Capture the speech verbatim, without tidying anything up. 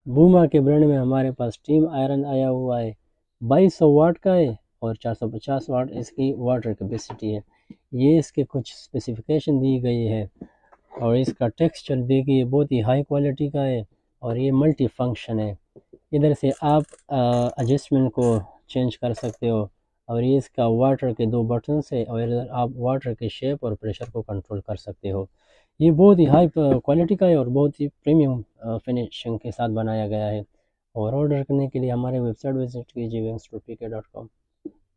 बूमा के ब्रांड में हमारे पास स्टीम आयरन आया हुआ है, बाईस सौ वाट का है और चार सौ पचास वाट इसकी वाटर कैपेसिटी है। ये इसके कुछ स्पेसिफिकेशन दी गई है और इसका टेक्सचर देखिए बहुत ही हाई क्वालिटी का है और ये मल्टी फंक्शन है। इधर से आप एडजस्टमेंट को चेंज कर सकते हो और ये इसका वाटर के दो बटन है और इधर आप वाटर के शेप और प्रेशर को कंट्रोल कर सकते हो। ये बहुत ही हाई क्वालिटी का है और बहुत ही प्रीमियम फिनिशिंग के साथ बनाया गया है। और ऑर्डर करने के लिए हमारे वेबसाइट विजिट कीजिए वेंगस्टोर पी के डॉट कॉम।